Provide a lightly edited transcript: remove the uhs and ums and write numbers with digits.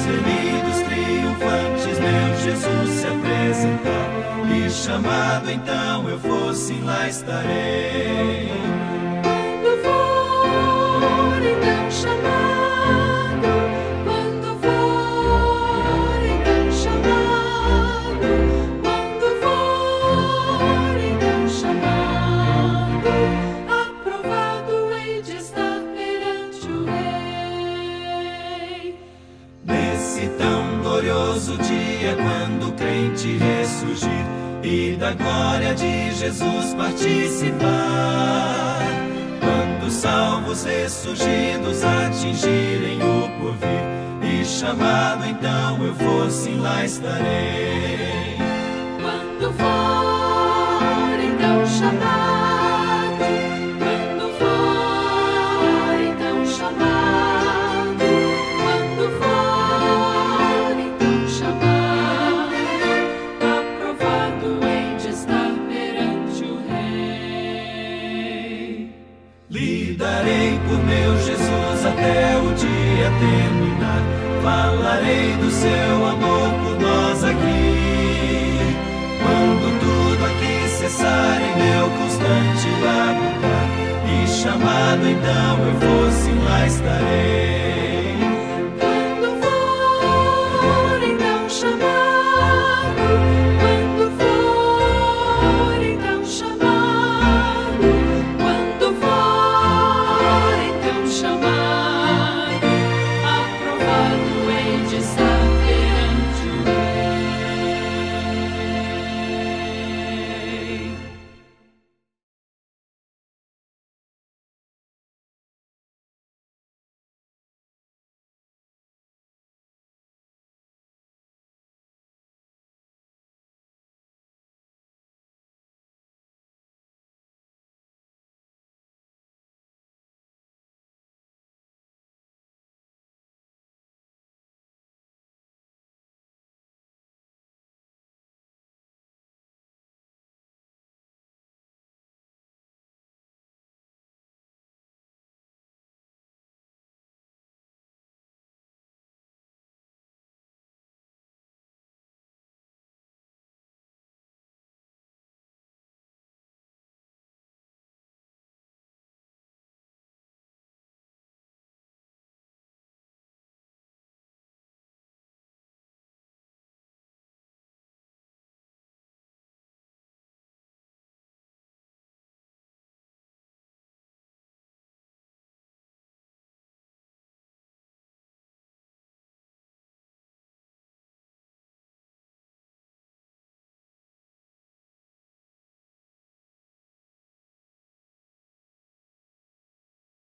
remidos triunfantes, meu Jesus se apresentar. E chamado então eu for, sim, lá estarei. Quando for então chamado, quando for então chamado, quando for então chamado, aprovado hei de estar perante o Rei. Nesse tão glorioso dia, quando o crente ressurgir e da glória de Jesus participar, quando os salvos ressurgidos atingirem o porvir, e chamado então eu for, sim, lá estarei. Quando for então chamado, quando for então chamado, quando for então chamado, aprovado hei de estar perante o Rei. Lidarei por meu Jesus até o dia terminar. Falarei do seu amor por nós aqui. Quando tudo aqui cessar em meu constante labutar, e chamado então eu for, sim, lá estarei.